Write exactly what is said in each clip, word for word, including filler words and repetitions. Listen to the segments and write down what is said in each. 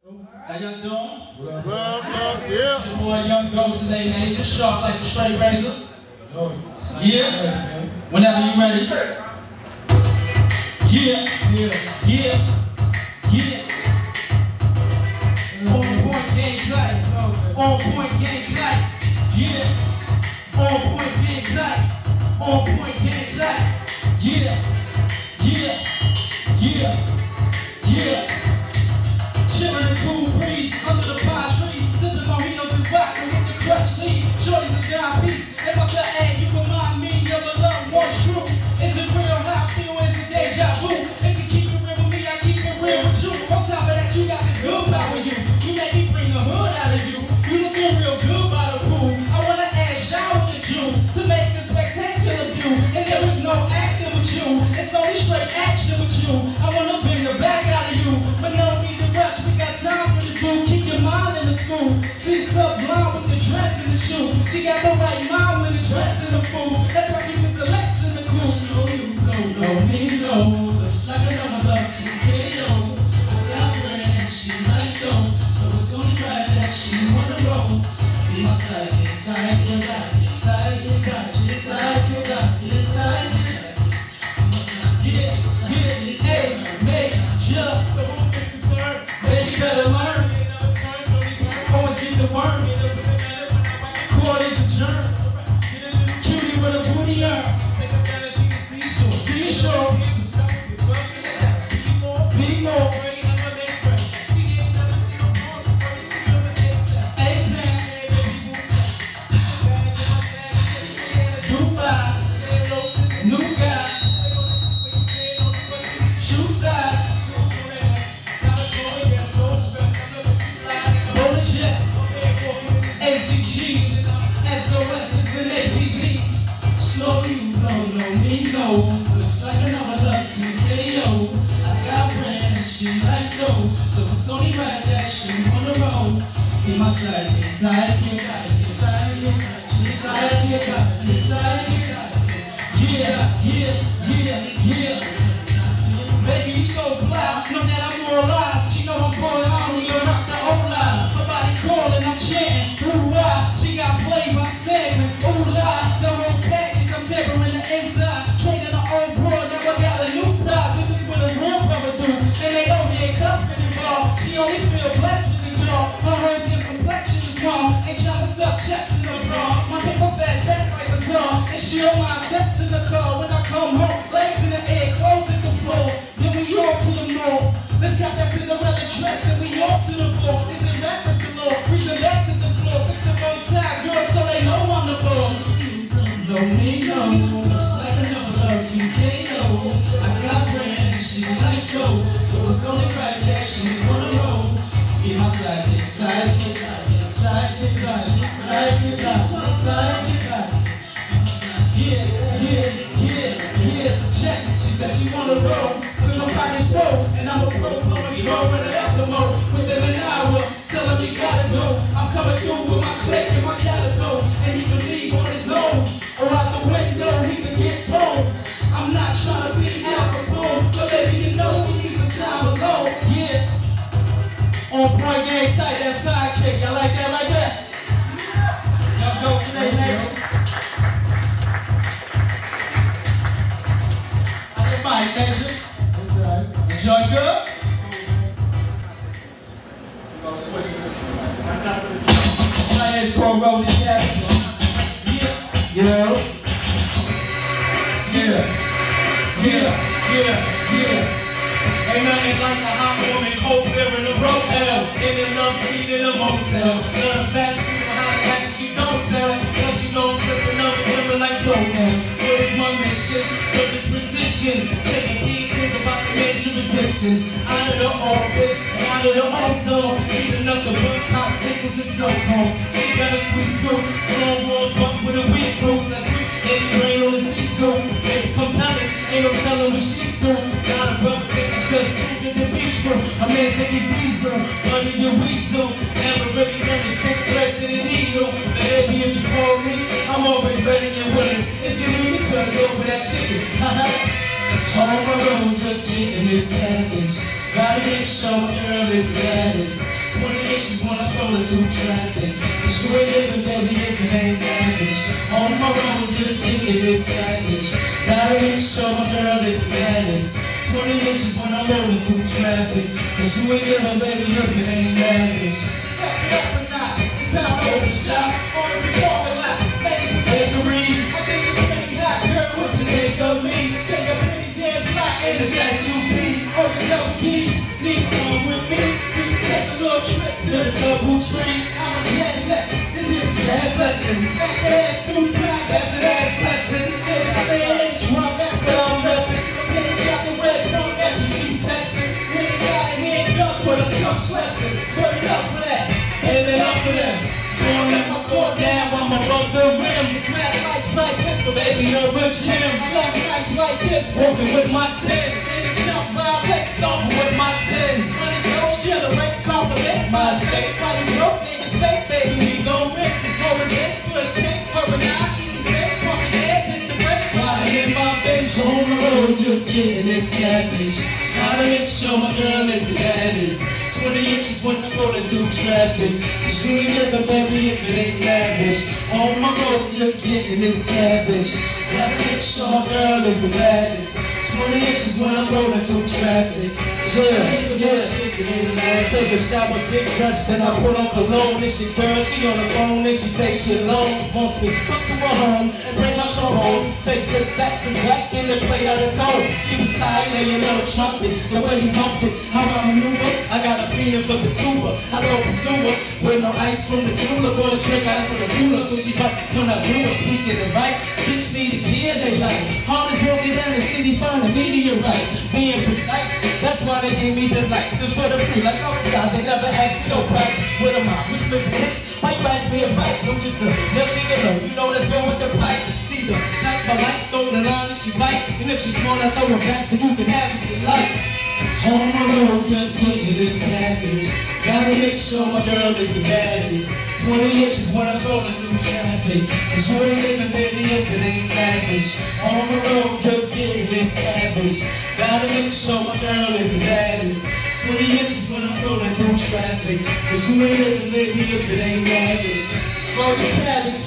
How y'all doing? What up, what up, yeah. It's your boy Young Ghost today, Major, sharp like the straight razor. Yeah. Whenever you ready. Yeah. Yeah. Yeah. Yeah. On point, game tight. On point, game tight. Yeah. On point, game tight. On point, game tight. Yeah. Yeah. Yeah. Yeah. Chillin' in cool breeze under the pine tree, sippin' mojitos and vodka with the crushed leaf. Shorty's a dime piece. If I say, hey, you remind me of a love once true. Is it real? How I feel? Is it deja vu? If you keep it real with me, I keep it real with you. On top of that, you got the good power you. You make me bring the hood out of you. You looking real good by the pool. I wanna add shower with the juice to make a spectacular view. And there is no acting with you. It's only straight action with you. I wanna bring the back out of you, but no need to rush. We got time for the dude. Keep your mind in the school. See sublime with the dress and the shoes. She got the right mind with the dress and the food. That's why she was the Lex in the cool. She know you go, no me no. Looks like another love to K O. I got brand, she likes though. So it's only right that she wanna roll. Be my sidekick, sidekick, sidekick, sidekick, sidekick, sidekick, sidekick, sidekick. Yeah, yeah, hey, make jump. So who is concerned? Baby, better learn. Always get the worm. Court is a germ. Cutie with a booty arm. Seashore, seashore. Be more. S O S's and A P B's. So you don't know me, no. Looks like another love to K O. I got brand, she likes so. So it's only right that she wanna roll. Be my sidekick, sidekick, sidekick, sidekick, sidekick, sidekick, sidekick. Yeah, yeah, yeah, yeah. Baby, you so fly, know that I'm more lies. She know I'm going on, you rock the old lies. My body calling, I'm chanting, ooh ah. She got flavor, I'm saying, ooh la. No whole package, I'm tempering the inside. Trading the old broad, now I got a new prize. This is what a real brother do, and they don't hear cuffing involved. She only feel blessed with the girl. Her whole damn complexion is wrong. Ain't trying to stuff checks in the bra. My paper fat, fat like a song. And she don't mind sex in the car. When I come home, legs in the air, clothes at the floor. Then we all to the mall. Let's got that Cinderella dress and we all to the ball. Is it rappers galore? Reason back to the floor. Fix a bow tie, girl, so they know I'm the ball. No me, no. Looks like another love to K O. I got brand, she likes go. So it's only right that she wanna roll. Be my sidekick, sidekick, sidekick, sidekick, sidekick, sidekick, sidekick. Yeah, yeah, yeah, yeah, check. She said she wanna roll, cause my pocket's full. And I'm a pro, I'm a draw, running out the mo. Within an hour, tell him he gotta go. I'm coming through with my click and my calico. And he can leave on his own, or out the window, he can get thrown. I'm not trying to be Al Capone, but baby, you know we need some time alone. Yeah. On point, game tight, that sidekick. Y'all like that right there? Y'all go today, nation. Mike, Major. Enjoy good? My name is Rowlin, Cabbage. Yeah. Yeah. Yeah. Yeah. Yeah. Yeah. Ain't nothing like a hot woman, cold beer in a rotel. In a love seat in a motel. None of fact, she behind the back and she don't tell. Cause she gon' grippin' up women like toenails. What is my mission? Service precision. Taking key clues about the main jurisdiction. Out of the orbit, and out of the ozone. Eating up the book, popsicles and snow cones. She got a sweet tooth. Strong walls, but with a weak proof. That's weak. Any brain on the see-through. It's compelling. Ain't no telling what she do. Got a brother thinking just too good to be true. A man thinking diesel, money the weasel. Never really done a stick thread to the needle. Baby, if you call me, I'm always ready and willing. If you need me, turn it over that chicken. Haha. Home alone, just getting this cabbage. Gotta make sure my girl is gladdest. Twenty inches when I'm strolling through traffic. Cause you ain't living, baby, if it ain't lavish. Home alone, just getting this cabbage. Gotta make sure my girl is gladdest. Twenty inches when I'm rolling through traffic. Cause you ain't living, baby, if it ain't lavish. Step it up a notch, it's time to open shop. On the parking lots, ladies and bakeries. I think you're pretty hot, girl, what you think of me? Think I'm pretty damn fly, and it's S U P. Oh, the double keys, need to come with me. We can take a little trip to the double tree. I'm a jazz lesson, this is a jazz lesson. Stack the ass two times, that's an ass lesson. Hit a stand, drum, that's what I'm repping. Okay, got the red pump, that's what she texting. When they got a hand up for the chump lesson. Put it up for that, and then up for them. Don't let my core down, I'm above the rim. It's mad nice, nice, this, but baby, you're a gym. I love nights like this, walking with my ten. In the jump, violate, stomping with my ten. Money goes, generate, compliment my state. Why you broke, niggas fake, baby, we gon' rip. Going in for the cake, for an eye, eating steak, pumping ass in the brakes. Riding in my bench, On the road, just getting this cabbage. Gotta make sure my girl is gladdest. Twenty inches when I'm scrolling through traffic. Cause you ain't living, baby, if it ain't lavish. On my road, just getting this cabbage. Gotta make sure my girl is the gladdest. Twenty inches when I'm rolling through traffic. Yeah, yeah. I take a shower, big dress, then I put on cologne. It's your girl, she on the phone, and she say she alone. Wants me up to her home and bring my trombone. Say just Saxon black in the plate at his home. She was tired of your little trumpet, the way you pump it, how I maneuver. I got a feeling for the tuba, I don't pursue her. With no ice from the jeweler, for the drink ice from the cooler. So she got when I do her, speaking it right. Chicks need a G and they like hardest walking down the city, finding meteorites. Being precise, that's why they give me the lights. And for the free, like no style, they never ask no price. What am I, Miss Little Bitch? Why you ask me advice? I'm just a little chicken though, you know that's going with the pipe. See the type I like, throw the line and she bite. And if she's smart, I throw her back so you can have it you like. Home alone, just getting this cabbage. Gotta make sure my girl is the baddest. Twenty inches when I'm scrolling through traffic. Cause you ain't living, baby, if it ain't lavish. Home alone, just getting this cabbage. Gotta make sure my girl is the baddest. Twenty inches when I'm scrolling through traffic. Cause you ain't living, baby, if it ain't lavish. roll the cabbage.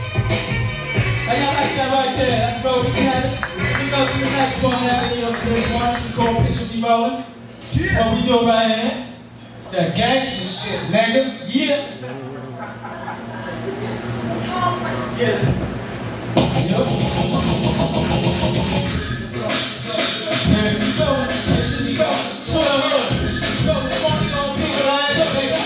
How y'all like that right there? That's roll the cabbage. We go to the next one now. You know, to this one. This is called Picture Me Rolling. That's what we do right here. It's that gangster shit, nigga. Yeah. Yeah. Yep. Here we go. Picture me go. So I roll. Go. I'm only gonna pick it up.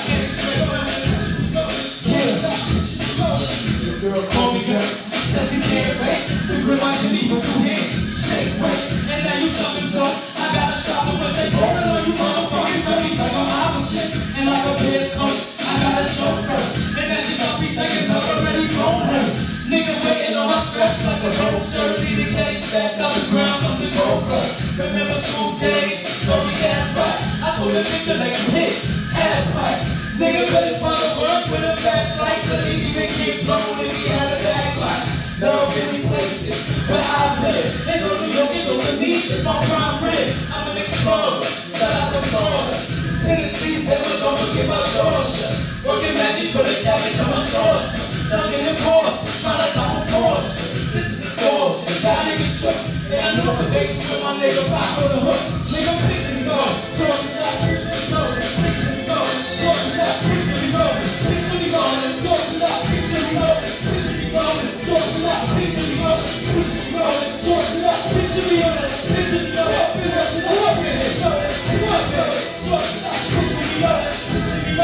The girl called me girl. Says she can't wait. The grip on your knee with two hands. Shake, wait. And now you something's gone. I gotta stop it once they rolling on you motherfuckers. Tell me like I'm opposite. And like a bear's coat, I gotta show her. And that's just how three seconds I've already blown her. Niggas waiting on my scraps like a road shirt. Leave the cage back on the ground, comes and go for. Remember school days, throw me gas right. I told the chick to let you hit, half pipe. Nigga couldn't find a work with a flashlight. Couldn't even get blown if he had a backlight. Love many places where I've lived. And New York is over me, it's my prime rib. I'm an explorer, shout out to Florida. Tennessee, never don't forget about Georgia. Working magic for the cabbage, I'm a source. Thugging the course, trying to come a Porsche. This is the score, y'all niggas shook. And I know conviction with my nigga pop on the hook. Nigga, picture me go, toss it up, picture me go, picture me go, toss it up, picture me go, picture me go, toss it up, picture me go, picture me go, toss it up, picture me go, picture me go, toss it up, picture me go, picture me go, toss it up, picture me go, toss it up, picture me go, picture me go.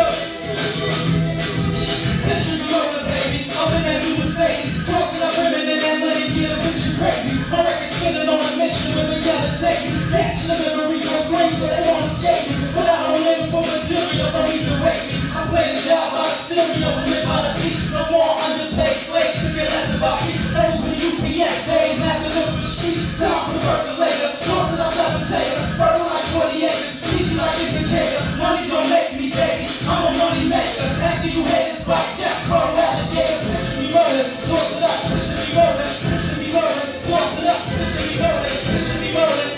Picture me rolling, baby, up in that new Mercedes, tossing up women in that money, get a picture crazy. My record spinning on a mission, women gotta take me. Catch the memories on screen so they won't escape me. But I don't live for material, don't need to wake me. I play the job by stereo and live by the beat. No more underpaid slaves, to get less about me. Those were the U P S days, now they live with the street. Time for the percolator, tossing up levitator. Fertile like forty acres, easy like indicator. Money don't make me, baby, I'm a money maker. After you haters bite that car alligator, picture me rolling, toss it up, picture me rolling, picture me rolling, toss it up, picture me rolling, picture me rolling.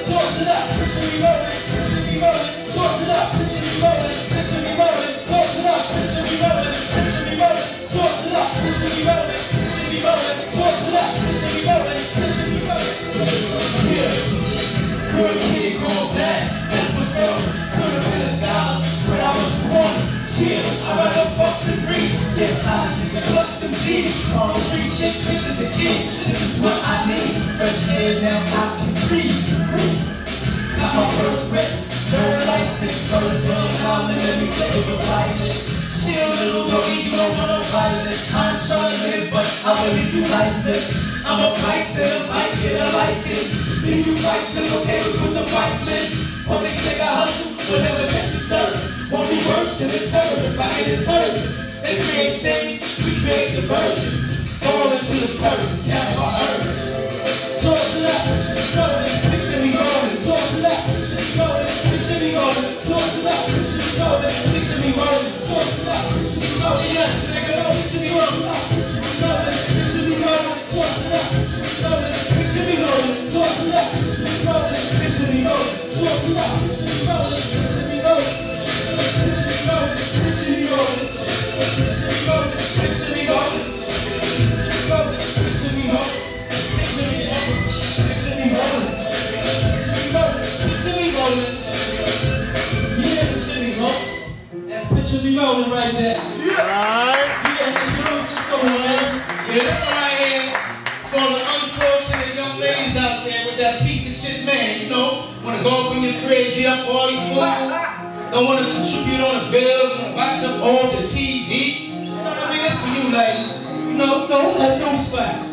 toss it up, picture me rolling, picture me rolling, toss it up, picture me rolling, picture me rolling, toss it up, picture me rolling, picture me rolling, toss it up, picture me rolling, picture me rolling, toss it up, picture me rolling, picture me rolling. Yeah, good kid going bad, that's my story. Could've been a scholar, but I was born. Chill, I'd rather fuck the breed. Skip colleges and clutch them G's. On the streets, take pictures of kids. This is what I need. Fresh air, now I can breathe. Got my first rep, third license, first gun, now let me tell you what's like this. Chill, little doggy, you don't want no violence. I'm trying to live, but I will leave you lifeless. I'm a price and a fight, get I like it. Then you fight till the papers with the white men. Police think I hustle, but never catch the servant. Won't be worse than the terrorists, like an determined. They create states, we create the virgins. Fall into the scourges, count our urge. Toss it up, picture me rolling, picture me rolling. Toss it up, picture me rolling, picture me rolling. Toss it up, picture me rolling, picture me rolling. Toss it up, picture me rolling. Yes, nigga, picture me rolling, picture me rolling, picture me rolling. Toss it up, picture me rolling, picture me rolling. Toss it up, picture me rolling, picture me rolling. Toss it up, picture me rolling, picture me rolling. Picture me rolling, picture me rolling. Picture me rolling, picture me rolling. Picture me rolling, picture me rolling. Picture me rolling, picture me rolling. Picture me rolling. Yeah, picture me rolling. That's picture me rolling right there. Right. Yeah, introduce this one, man. Yeah, this one right here is for the unfortunate young ladies out there with that piece of shit man, you know, wanna go up in your fridge, you up all your food, don't wanna contribute on the bills, wanna watch up all the T V. You know what I mean? This for you ladies. You know, no, let no spice.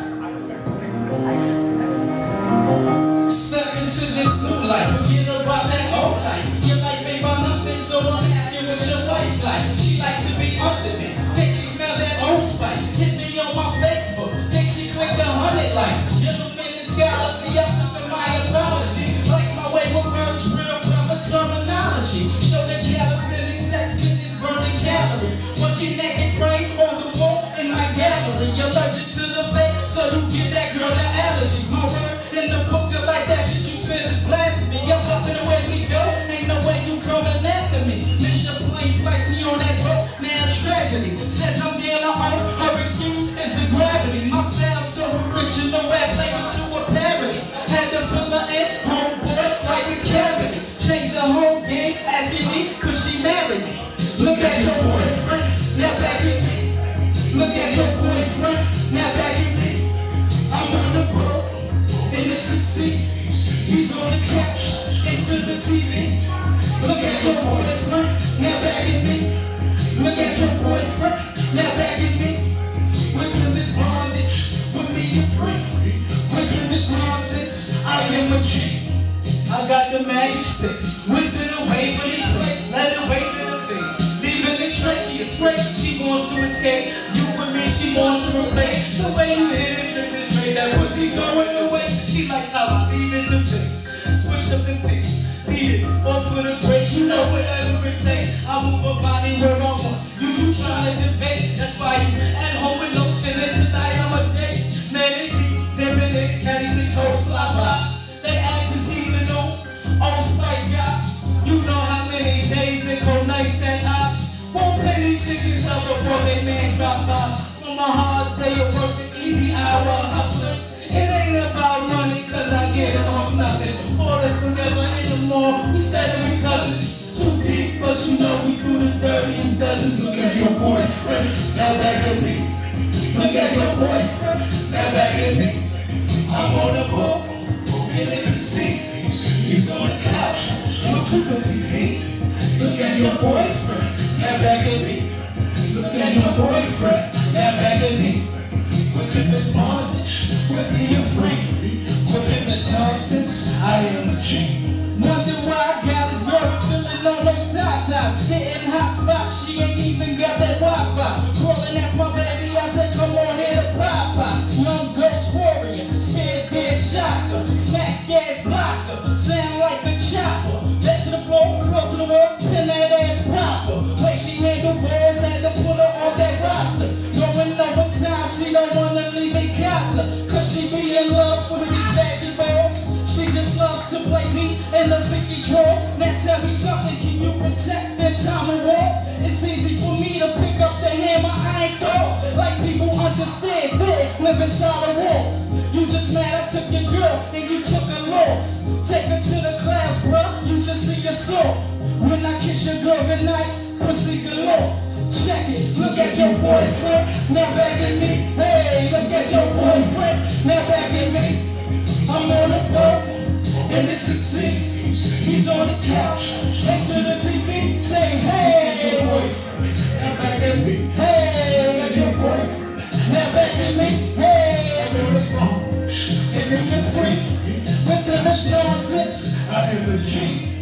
Step into this new life, forget about that old life. Your life ain't about nothing, so I'm asking what your wife like. She likes to be under me, think she smell that old spice. Hit me on my Facebook, think she clicked a hundred likes. Gentlemen in scholarship, I took my apology. Likes my way with words, real proper terminology. Show the calisthenics, sex, fitness, burning calories. Working naked frame on the wall in my gallery. You're allergic to the fake, so you give that girl the allergies. My word in the book of like that shit you spit is blasphemy. I'm up in the way we go, ain't no way you coming after me. Miss your plane flight, we on that boat, now tragedy. Says I'm down on earth, her excuse is the gravity. My style so original, add flavor to a parody. Had to fill her in, homeboy, like a cavity. Changed the whole game, asking me, could she marry me? Look at your boyfriend, now back at me. Look at your boyfriend, now back at me. I'm on the boat, in the seat. He's on the couch, into the T V. Look at your boyfriend, now back at me. Look at your boyfriend, now back at me. With him is bondage, with me you're free. With him is nonsense, I am a G. I got the magic stick, whizzing away for the place. Let it wait in the face, leaving the tray, it's great. She wants to escape, you and me, she wants to replace. The way you hit it in this tray, that pussy going away. She likes how I leave in the face, switch up the pace. Beat it, off for the grace, you know whatever it takes. I move a body where I want, you, you trying to debate. That's why you at home with no shit, and tonight I'm a date. Man, they see, them in it, caddies and toes fly by. They ask is he even know, Old Spice guy. You know how many days and cold nights that I won't pay these chickens up before they man drop by. From a hard day of work, an easy hour hustling. It ain't about money, cause I get it off nothing. All us together in the mall, we said it because it's too deep, but you know we do the dirtiest dozens. Look at your boyfriend, now back at me. Look at your boyfriend, now back at me. I'm on the boat, in the seat. He's on the couch, look to the T V. Look at your boyfriend, now back at me. Look at your boyfriend, now back at me. With him is bondage, with me you're free. With him is nonsense, I am a G. Wonder why I got his girl feeling on those side ties. Hitting hot spots, she ain't even got that Wi-Fi. Calling, that's my baby, I said come on here to Papa. Young ghost warrior, scared dead shocker. Smack gas blocker, sound like a chopper. Back to the floor, floor to the wall, pin that ass proper. Way she handle balls, had to put her on that roster. Going overtime, she don't wanna leave in casa. Cause she be in love with these basketballs. She just loves to play D tell me something, can you protect the time of war? It's easy for me to pick up the hammer, I ain't thought. Like people understand, they live inside the walls. You just mad I took your girl and you took her loss. Take her to the class, bruh, you should see your soul. When I kiss your girl goodnight, pussy galore. Check it, look at your boyfriend, now back at me. Hey, look at your boyfriend, now back at me. I'm on the boat, and it's a T. He's on the couch, into the T V, saying, hey, boyfriend, now back at me. Hey, look at your boyfriend, now back at me. Hey, and if you're free, with the nonsense, I am the sheep.